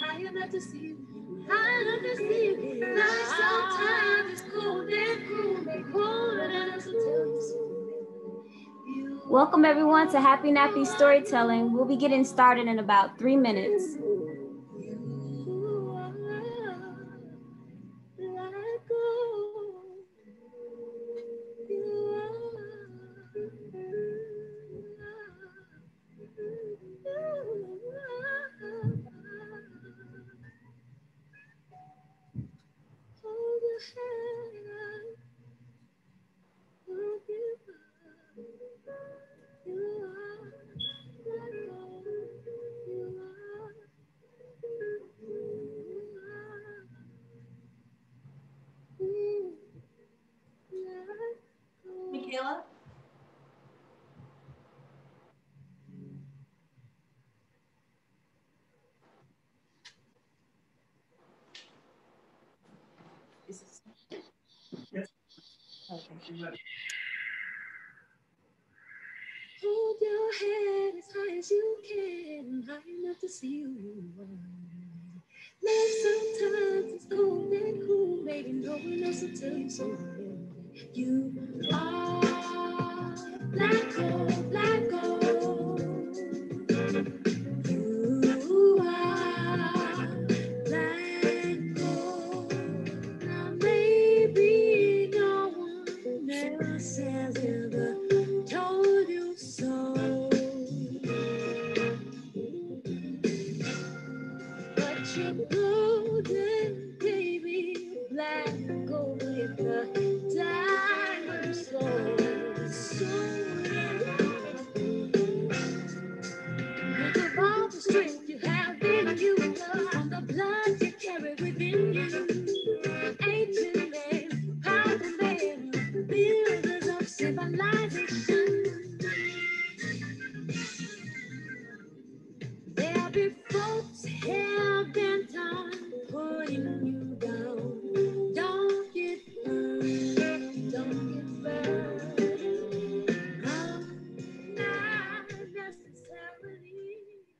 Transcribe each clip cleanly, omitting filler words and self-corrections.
high enough to see you, high enough to see you. Like sometimes it's cold and colder than us to tell you so. Welcome everyone to Happy Nappy Storytelling. We'll be getting started in about 3 minutes. Michaela? Hold your head as high as you can, high enough to see who you are. Life sometimes is cold and cool, baby, no one else will tell you so. You are black gold, black gold. You are black gold. Now maybe no one else has ever told you so. But you're golden, baby, black gold with a diamond soul. Think of all the strength you have in you, from the blood you carry within you. Ancient man, powerful man, builders of civilization. There'll be folks hell bent on putting you down. Don't get burned, don't get burned. Not necessarily.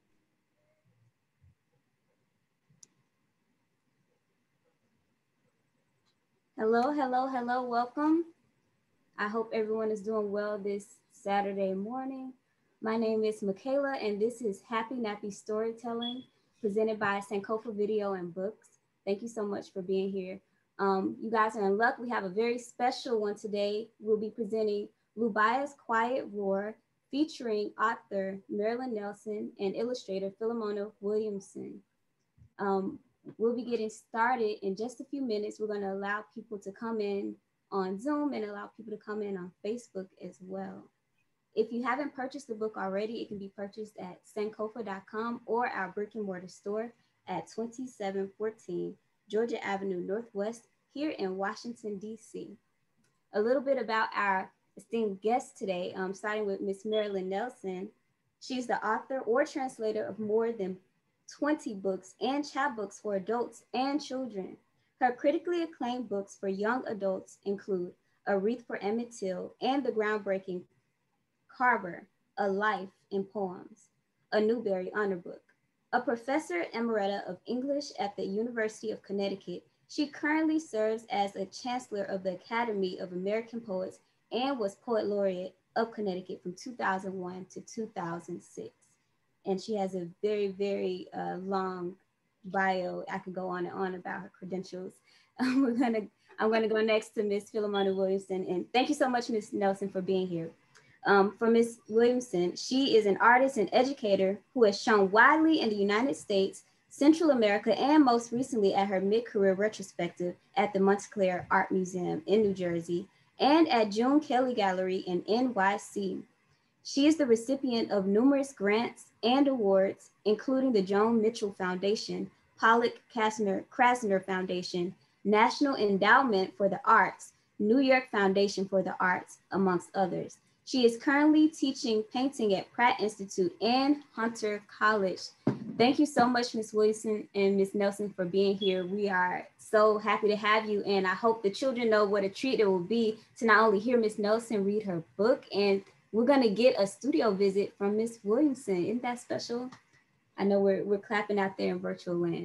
Hello, hello, hello, welcome. I hope everyone is doing well this Saturday morning. My name is Michaela, and this is Happy Nappy Storytelling, presented by Sankofa Video and Books. Thank you so much for being here. You guys are in luck. We have a very special one today. We'll be presenting Lubaya's Quiet Roar, featuring author Marilyn Nelson and illustrator Philemona Williamson. We'll be getting started in just a few minutes. We're going to allow people to come in on Zoom and allow people to come in on Facebook as well. If you haven't purchased the book already, it can be purchased at sankofa.com or our brick and mortar store at 2714 Georgia Avenue Northwest here in Washington, D.C. A little bit about our esteemed guest today, starting with Miss Marilyn Nelson. She's the author or translator of more than 20 books and chapbooks for adults and children. Her critically acclaimed books for young adults include A Wreath for Emmett Till and the groundbreaking Carver, A Life in Poems, a Newbery Honor Book. A professor emerita of English at the University of Connecticut, she currently serves as a chancellor of the Academy of American Poets and was Poet Laureate of Connecticut from 2001 to 2006. And she has a very, very long bio. I could go on and on about her credentials. I'm gonna go next to Miss Philemona Williamson. And thank you so much, Miss Nelson, for being here. For Miss Williamson, she is an artist and educator who has shown widely in the United States, Central America, and most recently at her mid-career retrospective at the Montclair Art Museum in New Jersey and at June Kelly Gallery in NYC. She is the recipient of numerous grants and awards, including the Joan Mitchell Foundation, Pollock Krasner Foundation, National Endowment for the Arts, New York Foundation for the Arts, amongst others. She is currently teaching painting at Pratt Institute and Hunter College. Thank you so much, Ms. Williamson and Ms. Nelson, for being here. We are so happy to have you, and I hope the children know what a treat it will be to not only hear Ms. Nelson read her book, and we're gonna get a studio visit from Ms. Williamson. Isn't that special? I know we're clapping out there in virtual land.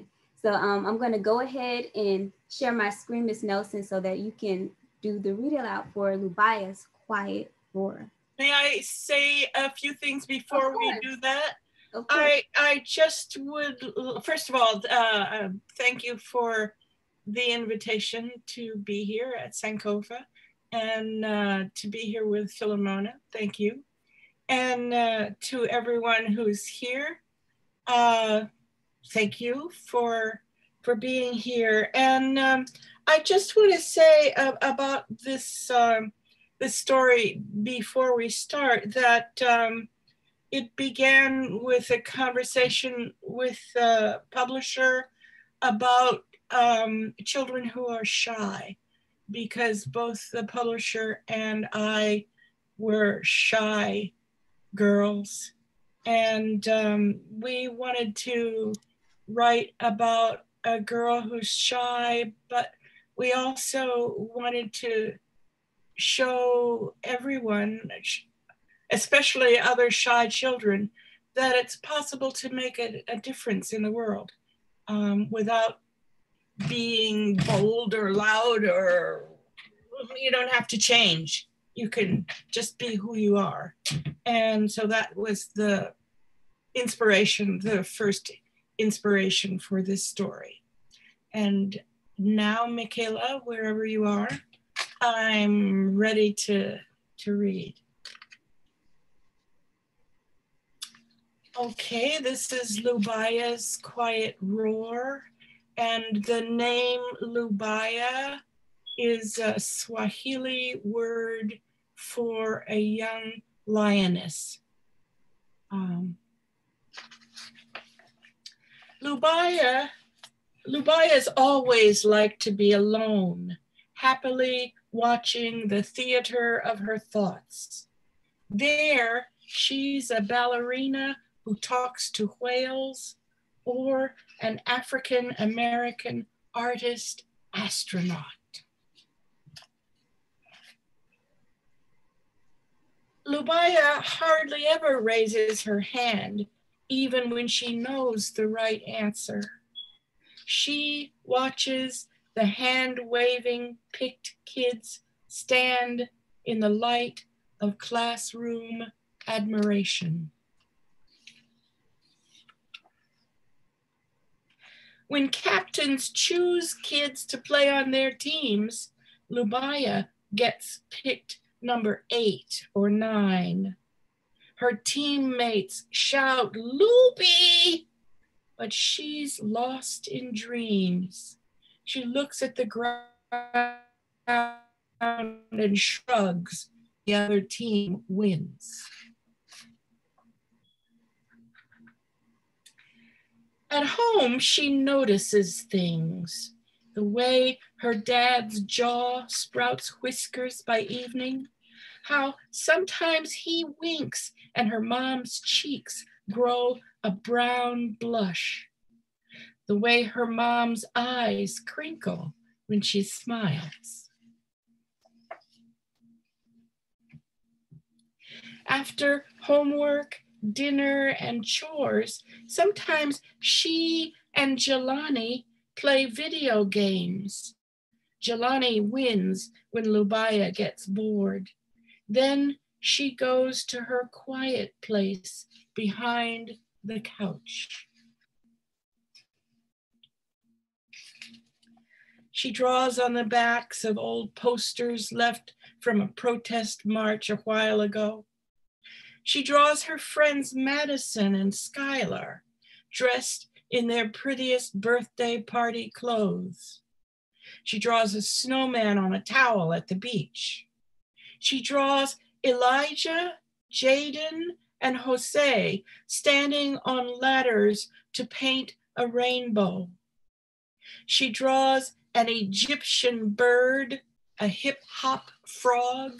So I'm going to go ahead and share my screen, Miss Nelson, so that you can do the read aloud for Lubaya's Quiet Roar. May I say a few things before we do that? Of course. I just would, first of all, thank you for the invitation to be here at Sankofa and to be here with Philemona. Thank you. And to everyone who's here, thank you for being here. And I just want to say about this this story before we start that it began with a conversation with the publisher about children who are shy, because both the publisher and I were shy girls. And we wanted to write about a girl who's shy, but we also wanted to show everyone, especially other shy children, that it's possible to make a difference in the world without being bold or loud, or you don't have to change. You can just be who you are. And so that was the inspiration, the first inspiration for this story. And now, Michaela, wherever you are, I'm ready to read. Okay, this is Lubaya's Quiet Roar, and the name Lubaya is a Swahili word for a young lioness. Lubaya's always liked to be alone, happily watching the theater of her thoughts. There, she's a ballerina who talks to whales, or an African-American artist astronaut. Lubaya hardly ever raises her hand, even when she knows the right answer. She watches the hand-waving picked kids stand in the light of classroom admiration. When captains choose kids to play on their teams, Lubaya gets picked number 8 or 9. Her teammates shout, "Loopy!" But she's lost in dreams. She looks at the ground and shrugs. The other team wins. At home, she notices things. The way her dad's jaw sprouts whiskers by evening, how sometimes he winks and her mom's cheeks grow a brown blush, the way her mom's eyes crinkle when she smiles. After homework, dinner, and chores, sometimes she and Jelani play video games. Jelani wins when Lubaya gets bored. Then she goes to her quiet place behind the couch. She draws on the backs of old posters left from a protest march a while ago. She draws her friends Madison and Skylar, dressed in their prettiest birthday party clothes. She draws a snowman on a towel at the beach. She draws Elijah, Jaden, and Jose standing on ladders to paint a rainbow. She draws an Egyptian bird, a hip-hop frog.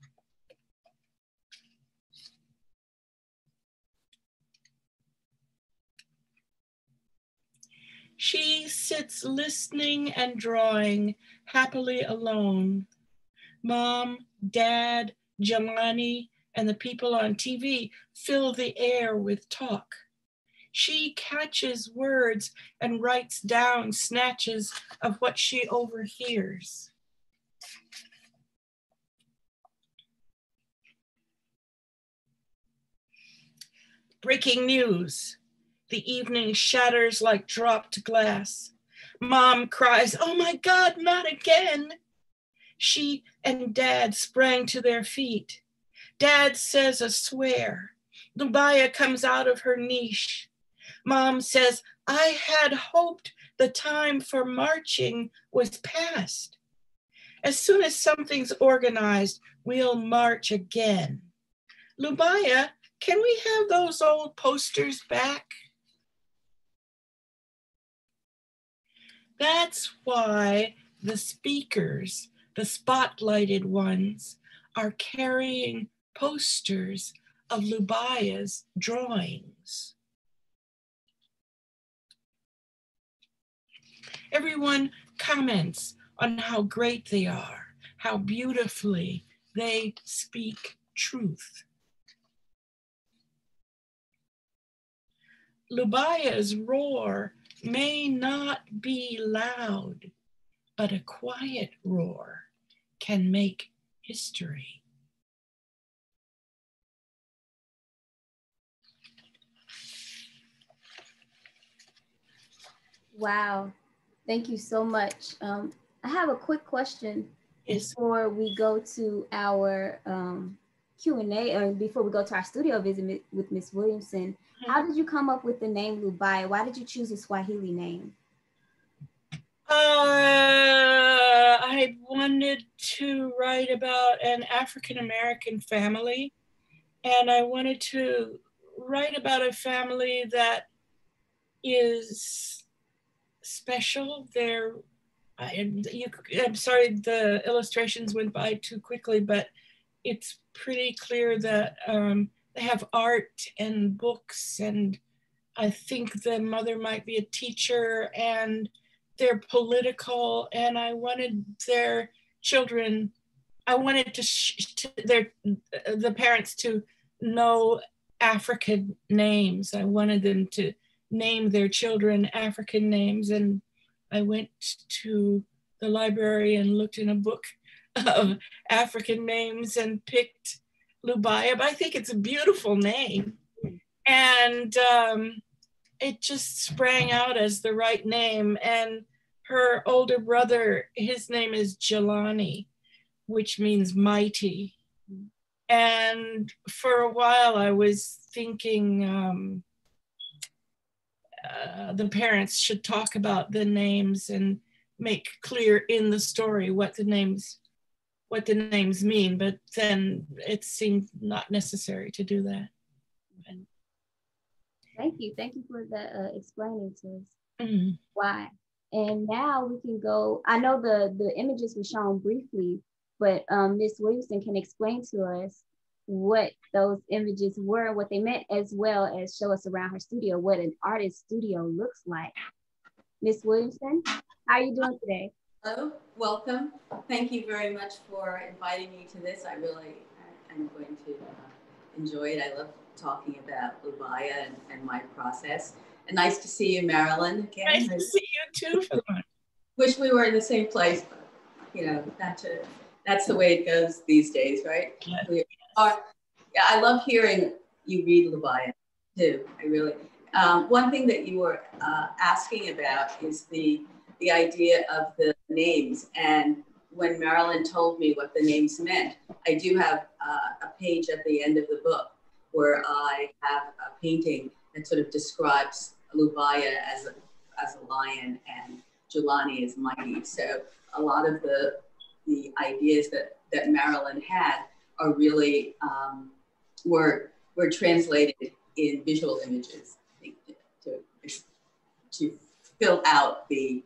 She sits listening and drawing, happily alone. Mom, Dad, Jelani, and the people on TV fill the air with talk. She catches words and writes down snatches of what she overhears. Breaking news. The evening shatters like dropped glass. Mom cries, "Oh my God, not again." She and Dad sprang to their feet. Dad says a swear. Lubaya comes out of her niche. Mom says, "I had hoped the time for marching was past. As soon as something's organized, we'll march again." Lubaya, can we have those old posters back? That's why the speakers, the spotlighted ones, are carrying posters of Lubaya's drawings. Everyone comments on how great they are, how beautifully they speak truth. Lubaya's roar may not be loud, but a quiet roar can make history. Wow. Thank you so much. I have a quick question before we go to our Q&A, or before we go to our studio visit with Miss Williamson. How did you come up with the name Lubaya? Why did you choose a Swahili name? I wanted to write about an African-American family, and I wanted to write about a family that is special. I'm sorry, the illustrations went by too quickly, but it's pretty clear that they have art and books, and I think the mother might be a teacher, and they're political, and I wanted their children, I wanted the parents to know African names. I wanted them to name their children African names, and I went to the library and looked in a book of African names and picked Lubaya, but I think it's a beautiful name. And it just sprang out as the right name. And her older brother, his name is Jelani, which means mighty. And for a while I was thinking the parents should talk about the names and make clear in the story what the names mean, but then it seemed not necessary to do that. Thank you for the explaining to us why. And now we can go. I know the images were shown briefly, but Ms. Williamson can explain to us what those images were, what they meant, as well as show us around her studio what an artist's studio looks like. Ms. Williamson, how are you doing today? Hello, welcome. Thank you very much for inviting me to this. I'm going to enjoy it. I love talking about Lubaya and my process. And nice to see you, Marilyn. Again. Nice to see you too, Philemona. Wish we were in the same place, but you know, that's the way it goes these days, right? Yes. Yeah, I love hearing you read Lubaya too. I really. One thing that you were asking about is the idea of the names. And when Marilyn told me what the names meant, I do have a page at the end of the book where I have a painting that sort of describes Lubaya as a lion and Jelani as mighty. So a lot of the ideas that Marilyn had are really were translated in visual images, I think, to fill out the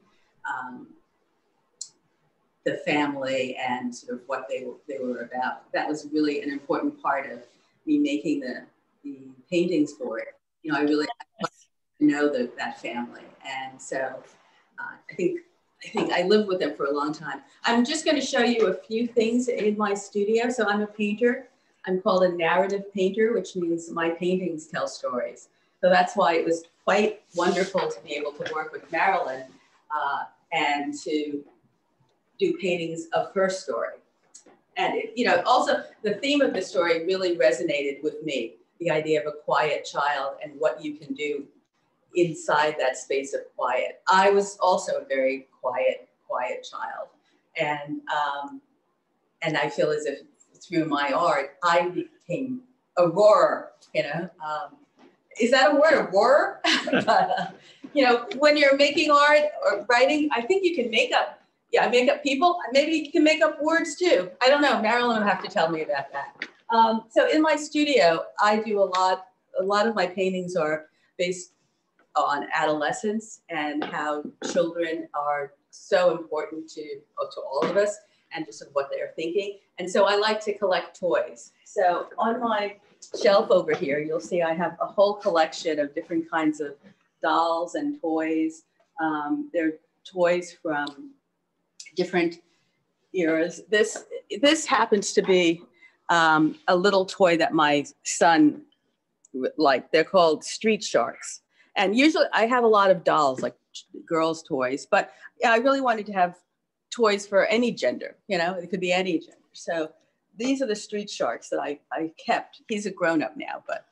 family and sort of what they were about. That was really an important part of me making the paintings for it. You know, I really know that family, and so I think I lived with them for a long time. I'm just going to show you a few things in my studio. So I'm a painter. I'm called a narrative painter, which means my paintings tell stories. So that's why it was quite wonderful to be able to work with Marilyn and to do paintings of her story. And you know, also the theme of the story really resonated with me, the idea of a quiet child and what you can do inside that space of quiet. I was also a very quiet child. And I feel as if through my art, I became a roarer, you know. Is that a word, a roarer? But, you know, when you're making art or writing, I think you can make up people. Maybe you can make up words too. I don't know. Marilyn will have to tell me about that. So in my studio, I do a lot of my paintings are based on adolescence and how children are so important to all of us and just what they're thinking. And so I like to collect toys. So on my shelf over here, you'll see I have a whole collection of different kinds of dolls and toys. They're toys from different eras. This happens to be a little toy that my son liked. They're called street sharks. And usually I have a lot of dolls, like girls' toys, but I really wanted to have toys for any gender, you know, it could be any gender. So these are the street sharks that I kept. He's a grown-up now, but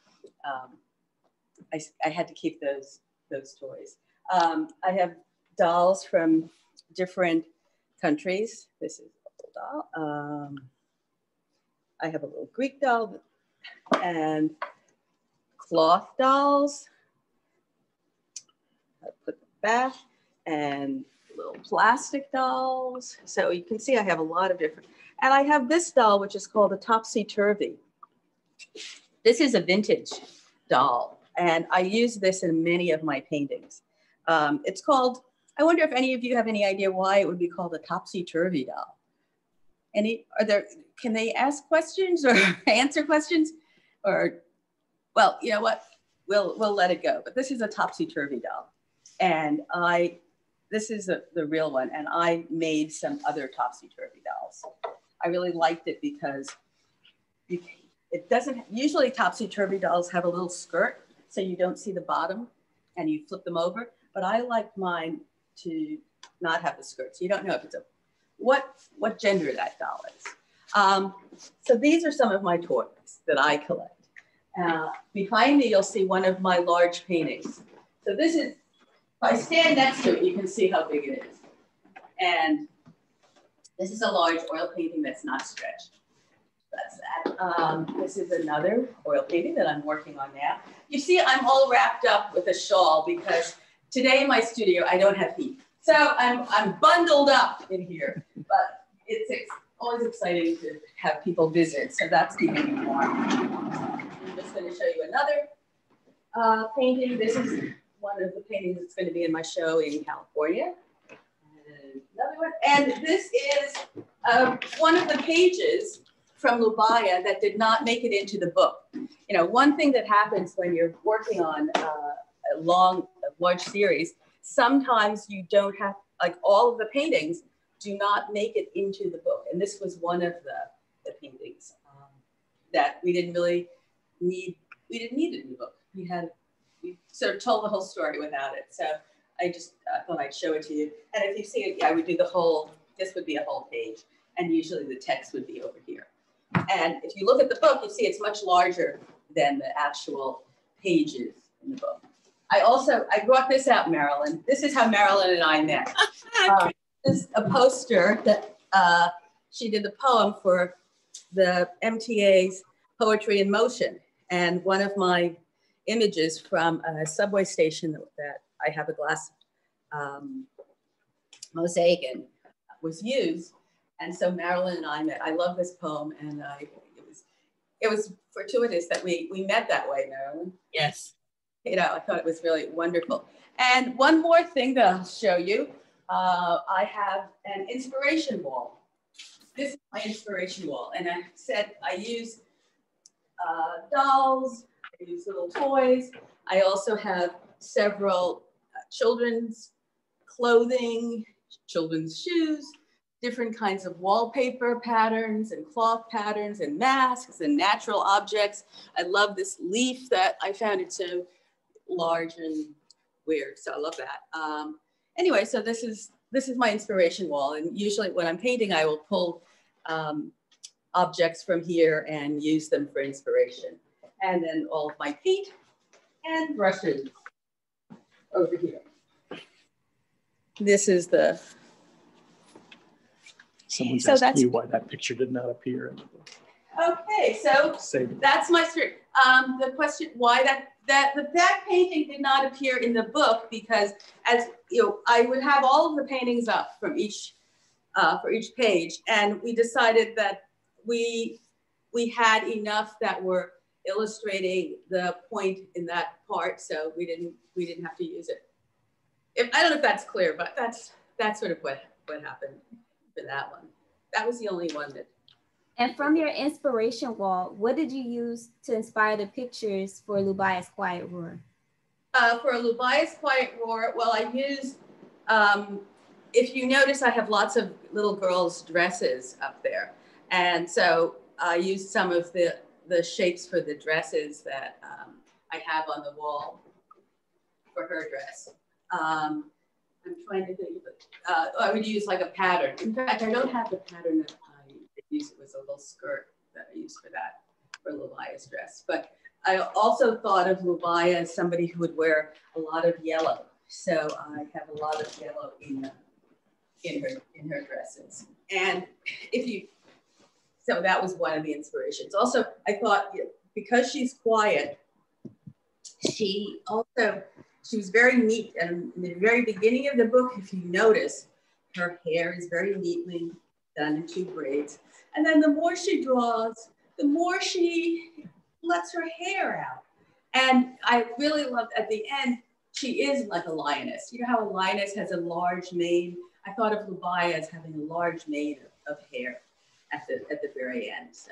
I had to keep those toys. I have dolls from different countries. This is a little doll. I have a little Greek doll and cloth dolls. I put them back, and little plastic dolls. So you can see I have a lot of different, and I have this doll, which is called a topsy-turvy. This is a vintage doll, and I use this in many of my paintings. It's called, I wonder if any of you have any idea why it would be called a topsy-turvy doll? Can they ask questions or answer questions? Or, well, you know what? We'll let it go. But this is a topsy-turvy doll. And this is the real one. And I made some other topsy-turvy dolls. I really liked it because it doesn't, usually topsy-turvy dolls have a little skirt so you don't see the bottom and you flip them over. But I like mine to not have the skirt. So you don't know if it's what gender that doll is. So these are some of my toys that I collect. Behind me, you'll see one of my large paintings. So this is, if I stand next to it, you can see how big it is. And this is a large oil painting that's not stretched. That's that. This is another oil painting that I'm working on now. You see, I'm all wrapped up with a shawl because today in my studio, I don't have heat. So I'm bundled up in here, but it's always exciting to have people visit. So that's keeping me warm. I'm just going to show you another painting. This is one of the paintings that's going to be in my show in California. And another one. And this is one of the pages from Lubaya that did not make it into the book. You know, one thing that happens when you're working on a large series, sometimes you don't have, like all of the paintings do not make it into the book. And this was one of the paintings that we didn't really need. We didn't need it in the book. We sort of told the whole story without it. So I just thought I'd show it to you. And if you see it, I would do this would be a whole page. And usually the text would be over here. And if you look at the book, you see it's much larger than the actual pages in the book. I brought this out, Marilyn. This is how Marilyn and I met. This is a poster that she did the poem for the MTA's Poetry in Motion. And one of my images from a subway station that I have a glass mosaic in was used. And so Marilyn and I met. I love this poem, and it was fortuitous that we met that way, Marilyn. Yes. You know, I thought it was really wonderful. And one more thing that I'll show you, I have an inspiration wall. This is my inspiration wall. And I said I use dolls, I use little toys. I also have several children's clothing, children's shoes, different kinds of wallpaper patterns and cloth patterns and masks and natural objects. I love this leaf that I found. It's so large and weird. So I love that. Anyway, so this is my inspiration wall. And usually when I'm painting, I will pull objects from here and use them for inspiration. And then all of my paint and brushes over here. This is the... Someone's asking you why that picture did not appear in the book. Okay, so that's my story. The question why that painting did not appear in the book, because as you know, I would have all of the paintings up from each for each page, and we decided that we had enough that were illustrating the point in that part, so we didn't have to use it. I don't know if that's clear, but that's sort of what happened for that one. That was the only one that. And from your inspiration wall, what did you use to inspire the pictures for Lubaya's Quiet Roar? For Lubaya's Quiet Roar, well, I used, if you notice, I have lots of little girls' dresses up there. And so I used some of the shapes for the dresses that I have on the wall for her dress. I'm trying to think of it. I would use like a pattern. In fact, I don't have the pattern that I used. It was a little skirt that I used for that, for Lubaya's dress. But I also thought of Lubaya as somebody who would wear a lot of yellow. So I have a lot of yellow in her dresses. And so that was one of the inspirations. Also, I thought because she's quiet, she was very neat. And in the very beginning of the book, if you notice, her hair is very neatly done in 2 braids. And then the more she draws, the more she lets her hair out. And I really loved, at the end, she is like a lioness. You know how a lioness has a large mane? I thought of Lubaya as having a large mane of hair at the very end. So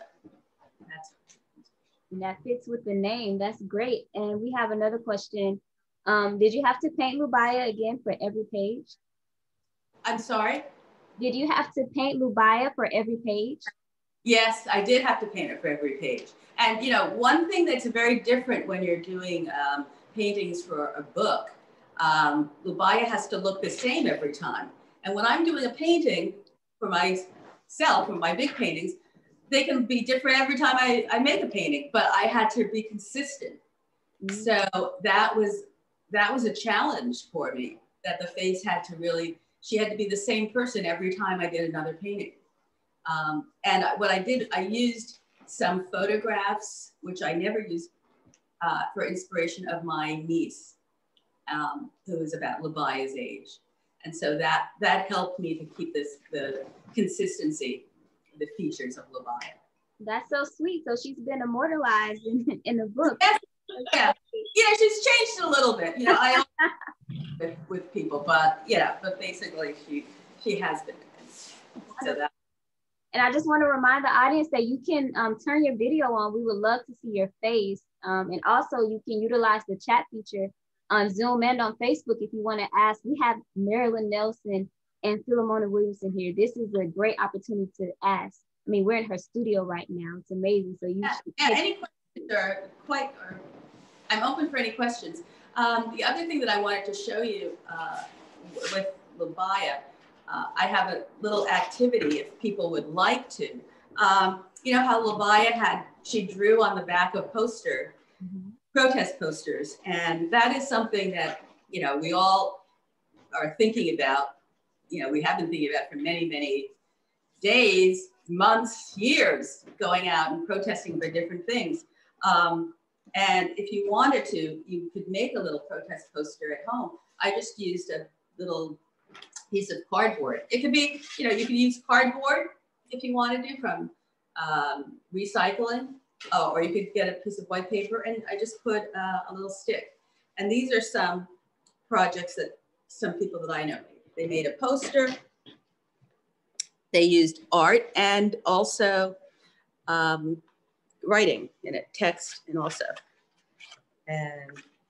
that fits with the name. That's great. And we have another question. Did you have to paint Lubaya again for every page? I'm sorry? Did you have to paint Lubaya for every page? Yes, I did have to paint it for every page. And you know, one thing that's very different when you're doing paintings for a book, Lubaya has to look the same every time. And when I'm doing a painting for myself, for my big paintings, they can be different every time I make a painting, but I had to be consistent. Mm-hmm. So that was a challenge for me, that the face had to really, she had to be the same person every time I did another painting. And what I did, I used some photographs, which I never used for inspiration, of my niece, who was about Lubaya's age. And so that helped me to keep the consistency, the features of Lubaya. That's so sweet. So she's been immortalized in the book. Yes. Yeah, she's changed a little bit. You know, I with people, but but basically she has been. So that. And I just want to remind the audience that you can turn your video on. We would love to see your face. And also you can utilize the chat feature on Zoom and on Facebook if you want to ask. We have Marilyn Nelson and Philemona Williamson here. This is a great opportunity to ask. I mean, we're in her studio right now. It's amazing. So any questions are I'm open for any questions. The other thing that I wanted to show you with Lubaya, I have a little activity if people would like to. You know how Lubaya she drew on the back of protest posters, and that is something that, you know, we all are thinking about. You know, we have been thinking about for many, many days, months, years, going out and protesting for different things. And if you wanted to, you could make a little protest poster at home. I just used a little piece of cardboard. It could be, you know, you can use cardboard if you want to do from recycling, or you could get a piece of white paper, and I just put a little stick. And these are some projects that some people that I know made. They made a poster. They used art and also writing in it, text, and also. And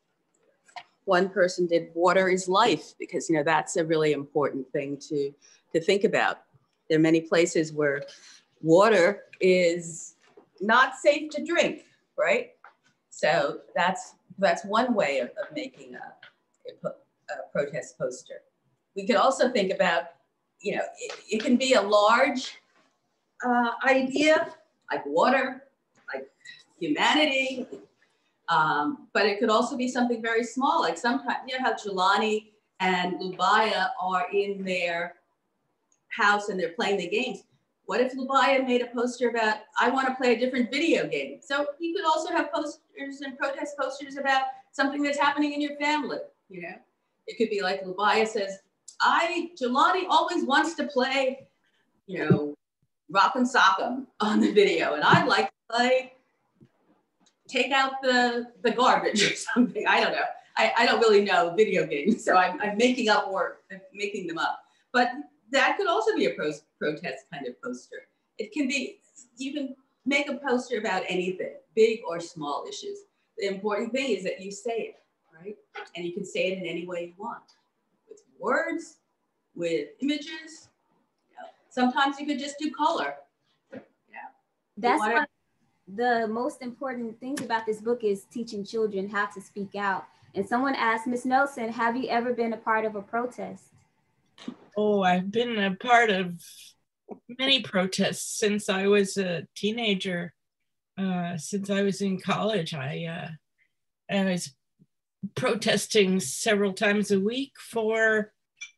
one person did water is life, because, you know, that's a really important thing to think about. There are many places where water is not safe to drink, right? So that's one way of making a protest poster. We could also think about, it can be a large idea, like water, like humanity, but it could also be something very small, like sometimes, how Jelani and Lubaya are in their house and they're playing the games. What if Lubaya made a poster about, I want to play a different video game? So you could also have posters and protest posters about something that's happening in your family, It could be like Lubaya says, Jelani always wants to play, Rock'em Sock'em on the video, and I'd like to play take out the garbage or something. I don't know. I don't really know video games, so I'm making them up. But that could also be a protest kind of poster. It can be, you can make a poster about anything, big or small issues. The important thing is that you say it, right? And you can say it in any way you want, with words, with images. Sometimes you could just do color. That's one. The most important things about this book is teaching children how to speak out. And someone asked, Miss Nelson, have you ever been a part of a protest? Oh, I've been a part of many protests since I was a teenager. Since I was in college, I was protesting several times a week for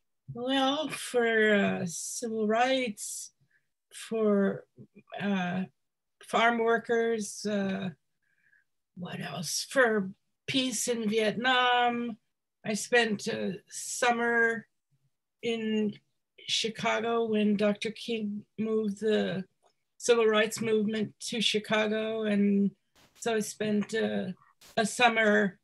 civil rights, for farm workers, what else? For peace in Vietnam. I spent a summer in Chicago when Dr. King moved the civil rights movement to Chicago. And so I spent a summer,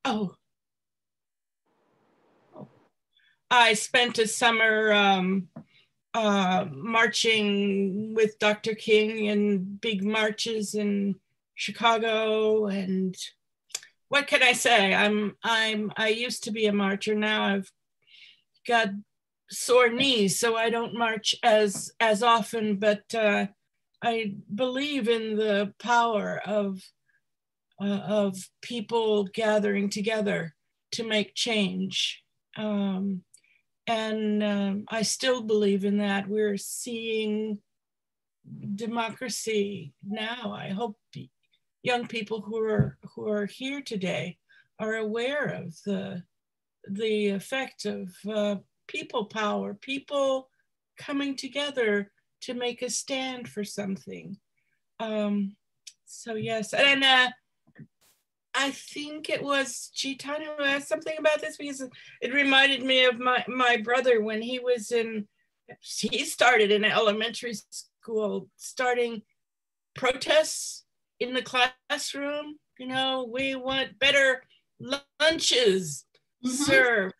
marching with Dr. King in big marches in Chicago. And what can I say? I used to be a marcher. Now I've got sore knees, so I don't march as often, but I believe in the power of people gathering together to make change. And I still believe in that. We're seeing democracy now. I hope young people who are here today are aware of the effect of people power, people coming together to make a stand for something. So yes, and I think it was Gitano who asked something about this, because it reminded me of my brother when he started in elementary school, starting protests in the classroom. We want better lunches served.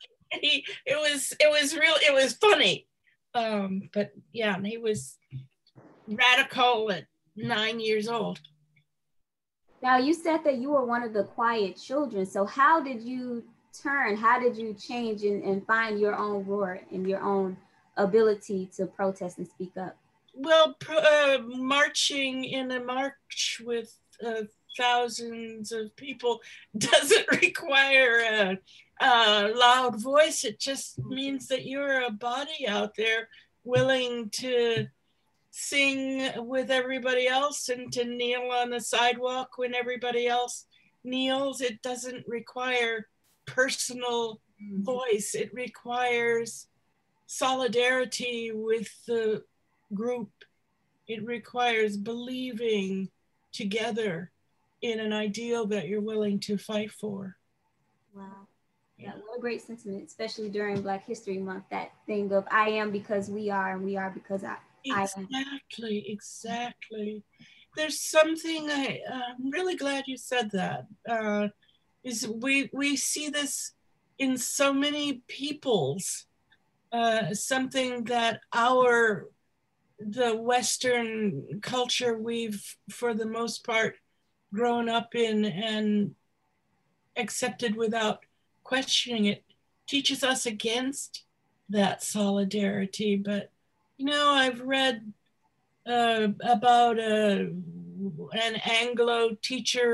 It was funny. But yeah, he was radical at 9 years old. Now, you said that you were one of the quiet children. So how did you change and find your own roar and your own ability to protest and speak up? Well, marching in a march with thousands of people doesn't require a loud voice. It just means that you're a body out there willing to sing with everybody else and to kneel on the sidewalk when everybody else kneels. It doesn't require personal voice. It requires solidarity with the group. It requires believing together in an ideal that you're willing to fight for. Wow. Yeah, what a great sentiment, especially during Black History Month, that thing of I am because we are, and we are because I am. Exactly. There's something, I'm really glad you said that, is we see this in so many peoples, something that the Western culture we've, for the most part, grown up in and accepted without questioning it, teaches us against that solidarity. But I've read about an Anglo teacher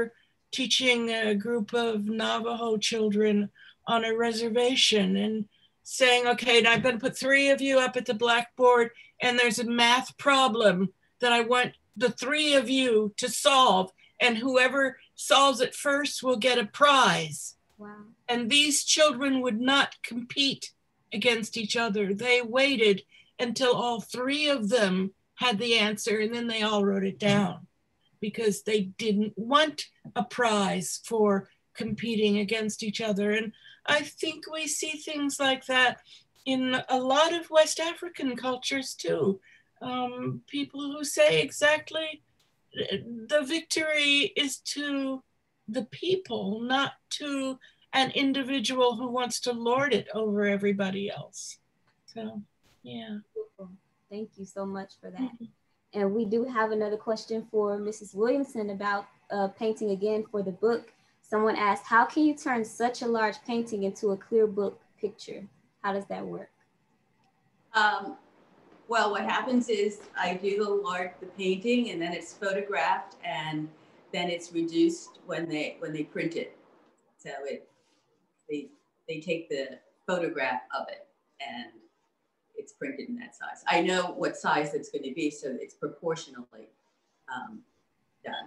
teaching a group of Navajo children on a reservation and saying, okay, now I'm going to put 3 of you up at the blackboard, and there's a math problem that I want the 3 of you to solve, and whoever solves it first will get a prize. Wow. And these children would not compete against each other. They waited until all 3 of them had the answer, and then they all wrote it down, because they didn't want a prize for competing against each other. And I think we see things like that in a lot of West African cultures too. People who say exactly, the victory is to the people, not to an individual who wants to lord it over everybody else. So, yeah. Thank you so much for that. And we do have another question for Mrs. Williamson about painting again for the book. Someone asked, how can you turn such a large painting into a clear book picture? How does that work? Well, what happens is I do the painting, and then it's photographed, and then it's reduced when they print it. So they take the photograph of it, and it's printed in that size. I know what size it's going to be, so it's proportionally done.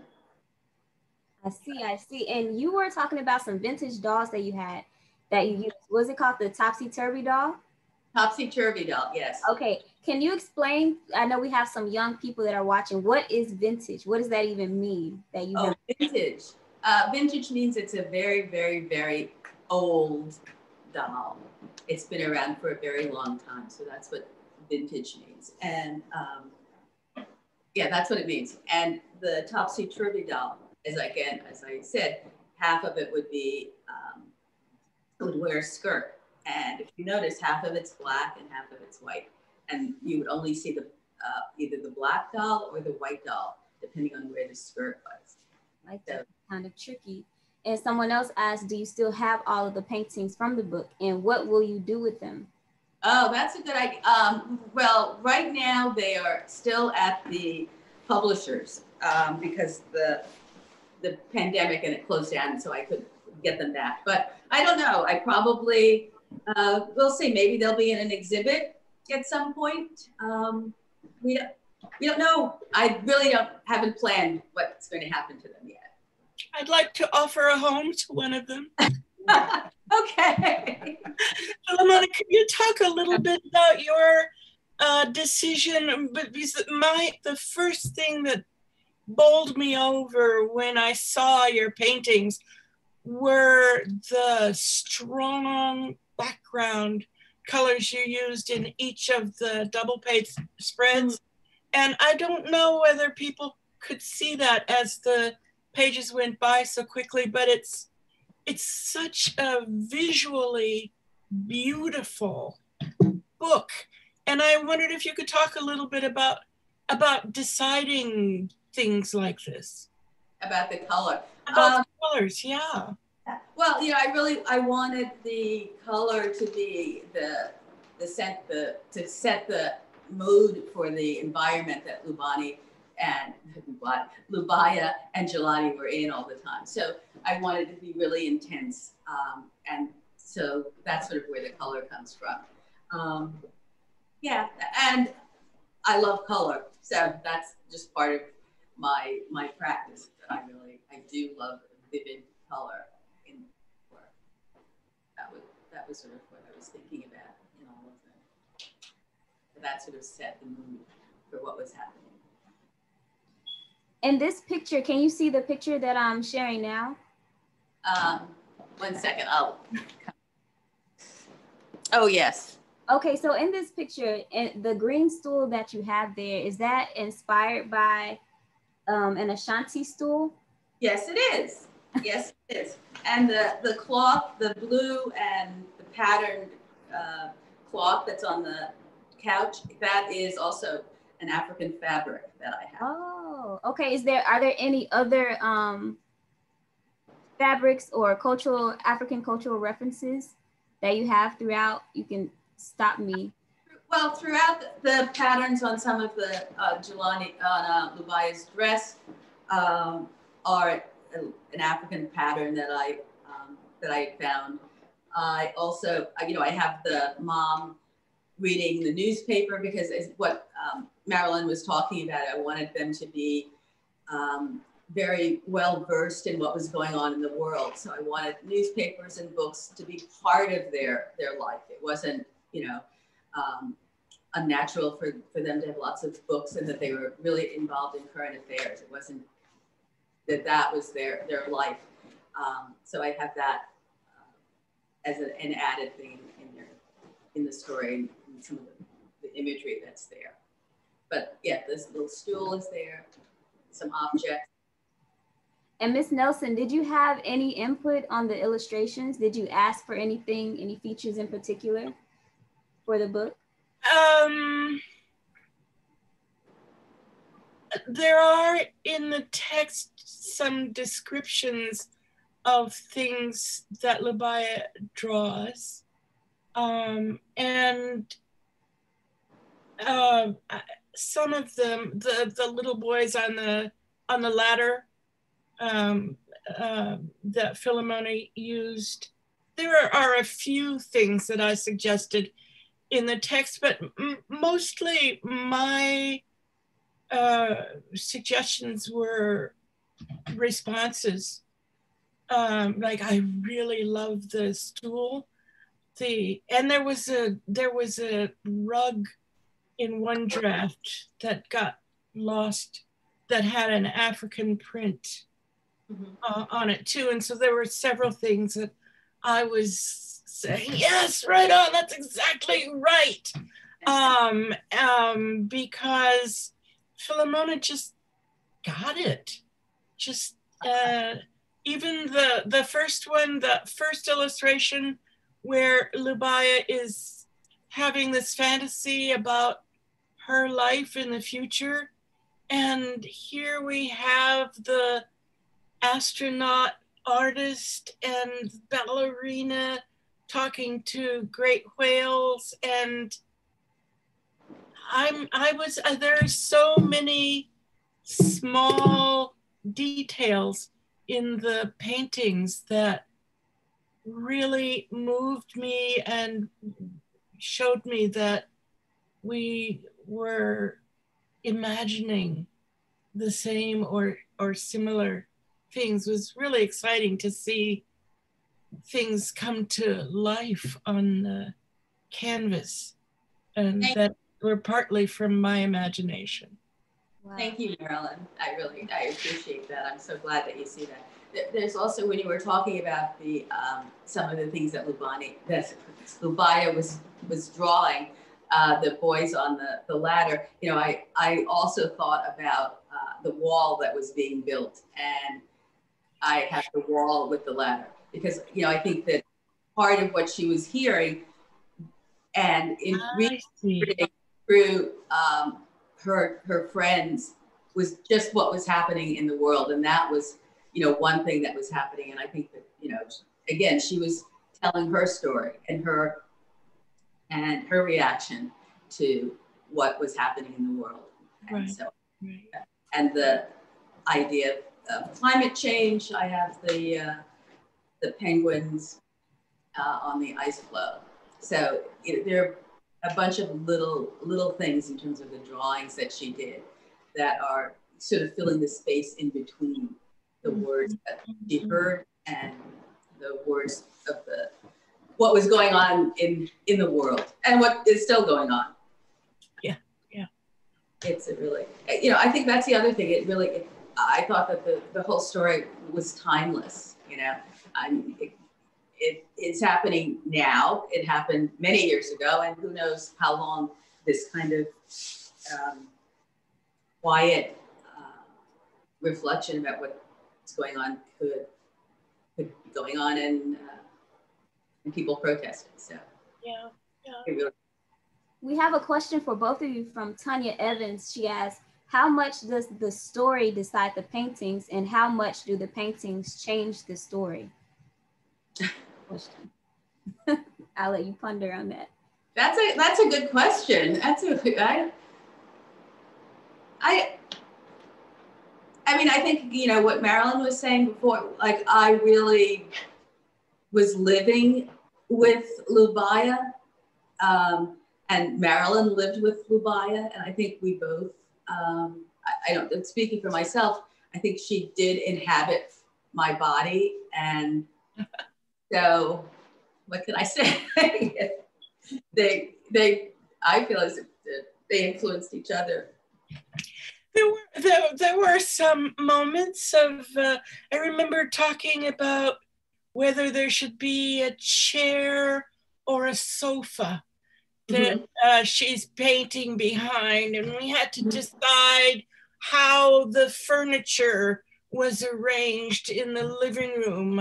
I see. And you were talking about some vintage dolls that you had, that you used. Was it called the Topsy-Turvy doll? Topsy-Turvy doll, yes. Okay, can you explain? I know we have some young people that are watching. What is vintage? What does that even mean? That you have? Vintage. Vintage means it's a very, very, very old doll. It's been around for a very long time, so that's what vintage means. And yeah, that's what it means. And the Topsy-Turvy doll is, again, as I said, half of it would be, would wear a skirt. And if you notice, half of it's black and half of it's white. And you would only see the either the black doll or the white doll, depending on where the skirt was. Like that's kind of tricky. And someone else asked, do you still have all of the paintings from the book? And what will you do with them? Oh, that's a good idea. Well, right now they are still at the publishers because the pandemic and it closed down, so I could get them back. But I don't know. I probably, we'll see. Maybe they'll be in an exhibit at some point. We don't know. I really haven't planned what's going to happen to them yet. I'd like to offer a home to one of them. Okay. Philemona, can you talk a little bit about your decision? But the first thing that bowled me over when I saw your paintings were the strong background colors you used in each of the double page spreads. And I don't know whether people could see that as the pages went by so quickly, but it's such a visually beautiful book. And I wondered if you could talk a little bit about deciding things like this. About the color. About the colors, yeah. Well, I wanted the color to be to set the mood for the environment that Lubaya and Jelani were in all the time. So I wanted it to be really intense. And so that's sort of where the color comes from. Yeah, and I love color. So that's just part of my practice that I do love vivid color in work. That was sort of what I was thinking about in all of them. That sort of set the mood for what was happening. In this picture, can you see the picture that I'm sharing now? 1 second, oh yes. Okay, so in this picture, the green stool that you have there, is that inspired by an Ashanti stool? Yes, it is. Yes, it is. And the cloth, the blue and the patterned cloth that's on the couch, that is also an African fabric that I have. Oh, okay. Are there any other fabrics or African cultural references that you have throughout? You can stop me. Well, throughout the patterns on some of the Lubaya's dress are an African pattern that I found. I also, I have the mom reading the newspaper because it's what Marilyn was talking about. I wanted them to be very well versed in what was going on in the world. So I wanted newspapers and books to be part of their life. It wasn't, unnatural for them to have lots of books and that they were really involved in current affairs. It wasn't that was their life. So I have that as an added thing in the story, and some of the imagery that's there. But yeah, this little stool is there, some objects. And Miss Nelson, did you have any input on the illustrations? Did you ask for anything, any features in particular for the book? There are in the text some descriptions of things that Lubaya draws. And some of them, the little boys on the ladder that Philemona used, there are a few things that I suggested in the text, but mostly my suggestions were responses. Like, I really love the stool. And there was a rug in one draft that got lost that had an African print on it too. And so there were several things that I was saying, yes, right on, that's exactly right. Because Philemona just got it. Just even the first one, the first illustration where Lubaya is having this fantasy about her life in the future. And here we have the astronaut, artist, and ballerina talking to great whales. And there are so many small details in the paintings that really moved me and showed me that we were imagining the same or similar things. It was really exciting to see things come to life on the canvas, and that were partly from my imagination. Wow. Thank you, Marilyn. I appreciate that. I'm so glad that you see that. There's also, when you were talking about the some of the things that Lubaya was drawing, the boys on the ladder, I also thought about the wall that was being built, and I have the wall with the ladder, because I think that part of what she was hearing and in reading through her friends was just what was happening in the world, and that was one thing that was happening. And I think that again, she was telling her story and her reaction to what was happening in the world. And and the idea of climate change. I have the penguins on the ice floe. So there are a bunch of little things in terms of the drawings that she did that are sort of filling the space in between the words that she heard and the words of what was going on in the world and what is still going on. Yeah. It's a really, I think that's the other thing. I thought that the whole story was timeless. It's happening now. It happened many years ago, and who knows how long this kind of quiet reflection about what's going on could be going on, and people protesting. So yeah. We have a question for both of you from Tanya Evans. She asks, how much does the story decide the paintings, and how much do the paintings change the story? Question. I'll let you ponder on that. That's a good question. I mean, I think, you know, what Marilyn was saying before, like I really was living with Lubaya, and Marilyn lived with Lubaya, and I think we both, I don't, speaking for myself, I think she did inhabit my body, and so what can I say? I feel as if they influenced each other. There were some moments of, I remember talking about whether there should be a chair or a sofa that she's painting behind, and we had to decide how the furniture was arranged in the living room.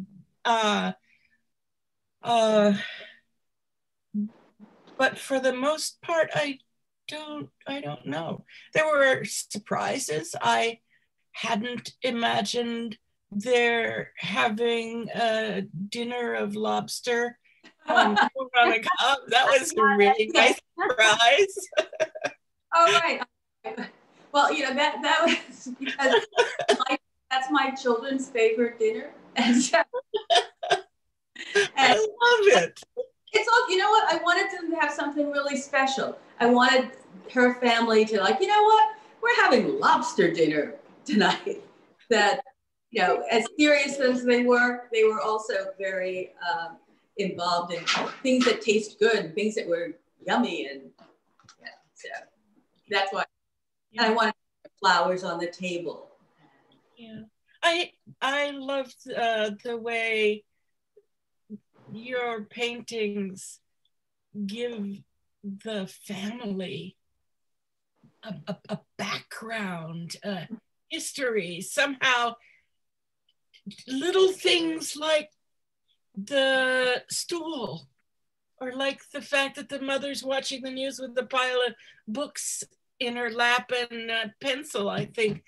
But for the most part, I don't know. There were surprises. I hadn't imagined they're having a dinner of lobster on a cob. That was a really nice surprise. All right. Well, you know, that was because that's my children's favorite dinner. And I love it. It's all, you know what? I wanted them to have something really special. I wanted her family to, like, you know what? We're having lobster dinner tonight. That, you know, as serious as they were also very involved in things that taste good, things that were yummy, and yeah, so that's why. And I wanted flowers on the table. Yeah, I loved the way your paintings give the family a background, a history, somehow little things like the stool, or like the fact that the mother's watching the news with a pile of books in her lap and a pencil, I think.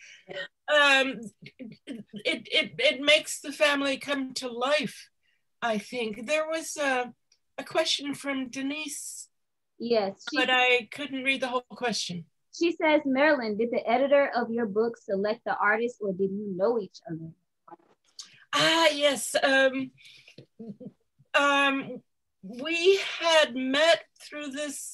It makes the family come to life, I think. There was a question from Denise. Yes. But I couldn't read the whole question. She says, Marilyn, did the editor of your book select the artist, or did you know each other? Yes. We had met through this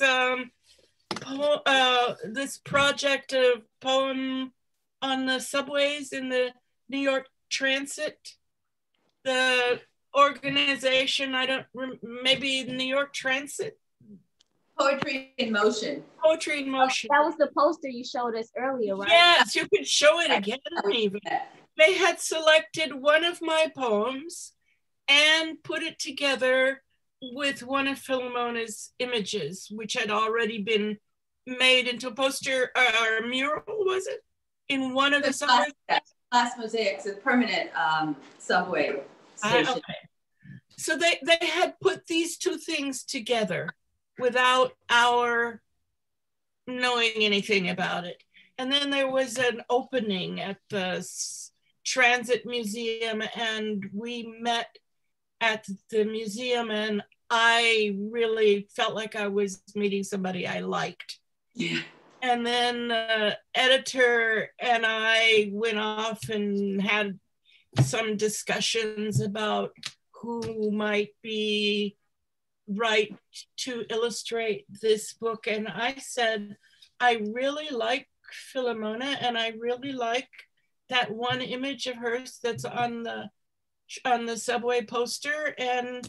this project of poem on the subways in the New York Transit. The organization, maybe New York Transit? Poetry in Motion. Poetry in Motion. That was the poster you showed us earlier, right? Yes, you could show it again even. They had selected one of my poems and put it together with one of Philemona's images, which had already been made into a poster or a mural, was it? In one of the subways? Glass mosaics, a permanent subway station. Okay. So they had put these two things together without our knowing anything about it. And then there was an opening at the Transit Museum, and we met at the museum, and I really felt like I was meeting somebody I liked. Yeah. And then the editor and I went off and had some discussions about who might be right to illustrate this book. And I said, I really like Philemona, and I really like that one image of hers that's on the subway poster. And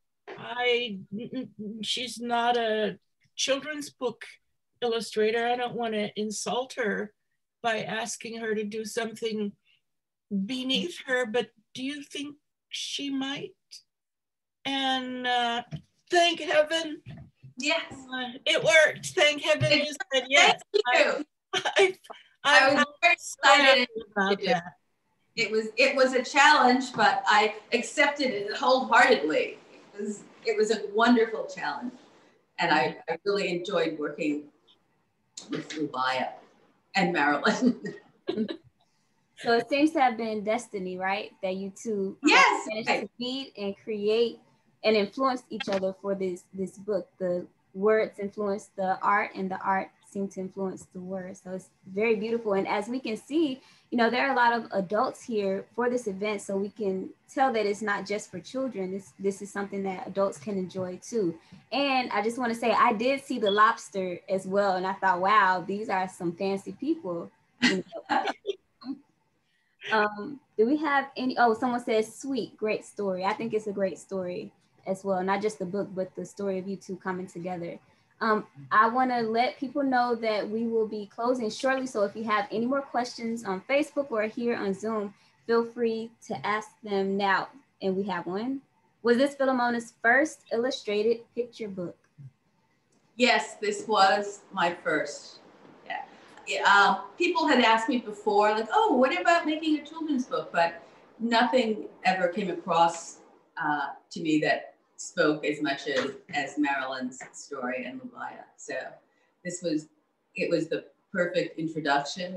she's not a children's book illustrator. I don't want to insult her by asking her to do something beneath her, but do you think she might? And thank heaven. Yes. It worked. Thank heaven you said yes. Thank you. I was very excited about that. It was a challenge, but I accepted it wholeheartedly. It was a wonderful challenge. And I really enjoyed working with Lubaya and Marilyn. So it seems to have been destiny, right? That you two managed to meet and create and influence each other for this book. The words influenced the art, and the art seem to influence the word. So it's very beautiful. And as we can see, you know, there are a lot of adults here for this event, so we can tell that it's not just for children. This is something that adults can enjoy too. And I just want to say, I did see the lobster as well, and I thought, wow, these are some fancy people. You know. Do we have any? Oh, someone says, sweet, great story. I think it's a great story as well, not just the book, but the story of you two coming together. I want to let people know that we will be closing shortly. So if you have any more questions on Facebook or here on Zoom, feel free to ask them now. And we have one. Was this Philemona's first illustrated picture book? Yes, this was my first. Yeah. People had asked me before, like, oh, what about making a children's book? But nothing ever came across to me that spoke as much as Marilyn's story and Lubaya. So it was the perfect introduction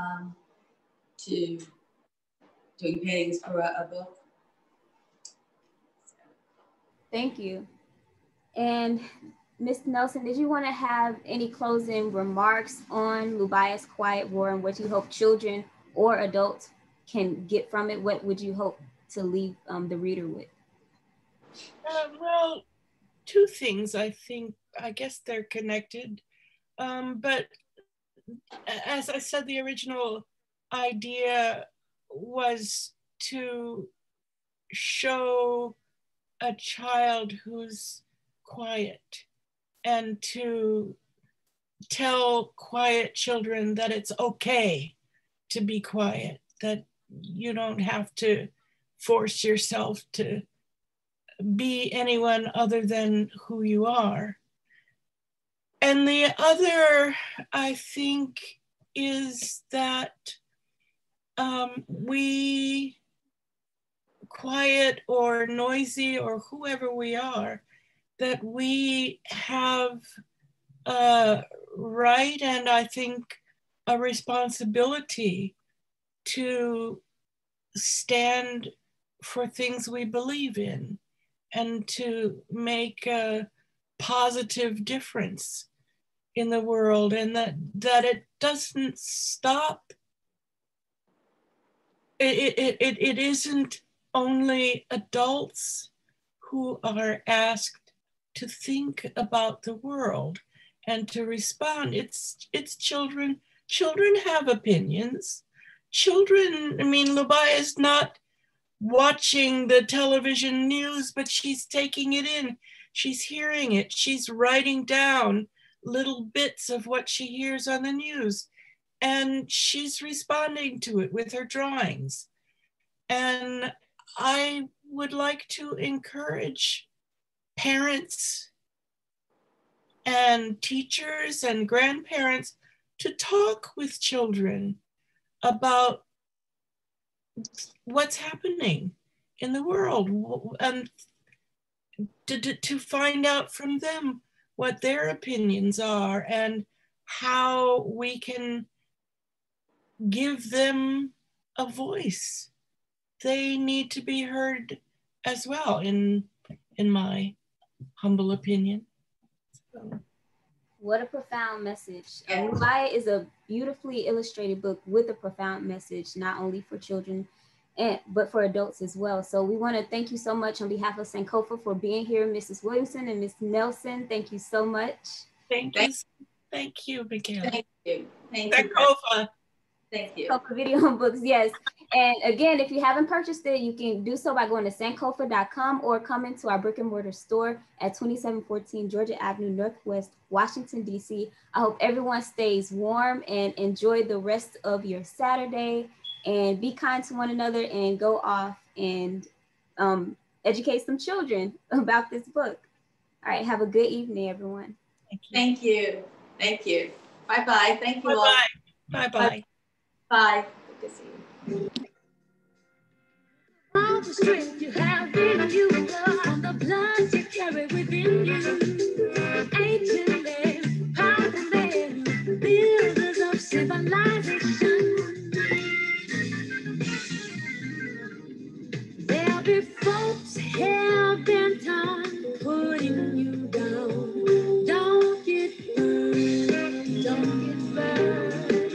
to doing paintings for a book. Thank you. And Ms. Nelson, did you want to have any closing remarks on Lubaya's Quiet War and what you hope children or adults can get from it? What would you hope to leave the reader with? Well, two things. I guess they're connected. But as I said, the original idea was to show a child who's quiet and to tell quiet children that it's okay to be quiet, that you don't have to force yourself to be anyone other than who you are. And the other, I think, is that we, quiet or noisy or whoever we are, that we have a right and I think a responsibility to stand for things we believe in and to make a positive difference in the world, and that it doesn't stop. It isn't only adults who are asked to think about the world and to respond. It's children. Children have opinions. Children, I mean, Lubaya is not watching the television news, but she's taking it in. She's hearing it. She's writing down little bits of what she hears on the news, and she's responding to it with her drawings. And I would like to encourage parents and teachers and grandparents to talk with children about what's happening in the world and to find out from them what their opinions are and how we can give them a voice. They need to be heard as well, in my humble opinion. So. What a profound message. Lubaya is a beautifully illustrated book with a profound message, not only for children, but for adults as well. So we want to thank you so much on behalf of Sankofa for being here, Mrs. Williamson and Ms. Nelson. Thank you so much. Thank you, Michaela. Thank you. Sankofa. Thank you. Sankofa Video and Books, yes. And again, if you haven't purchased it, you can do so by going to sankofa.com or coming to our brick and mortar store at 2714 Georgia Avenue, Northwest, Washington, D.C. I hope everyone stays warm and enjoy the rest of your Saturday, and be kind to one another and go off and educate some children about this book. All right, have a good evening, everyone. Thank you. Thank you. Bye-bye. Thank you all. Bye-bye. Bye. Good to see you. All the strength you have in you, and the blood you carry within you. Ancient men, powerful men, builders of civilization. There'll be folks hell-bent on putting you down. Don't get burned. don't get burned.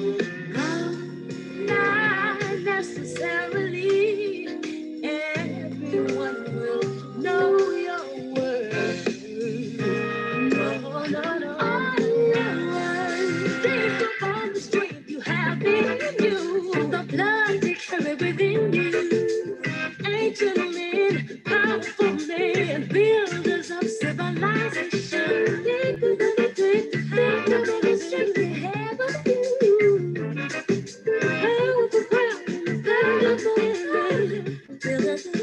Not necessarily everyone will know your worth. No, no, no. All your worth. Think about the strength you have in you, the blood you carry within you. Ancient men, powerful men, builders of civilization. Think of the strength you have of you. Powerful ground, powerful men, builders of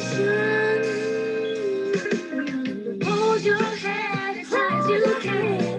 civilization. Hold your head as high as you can.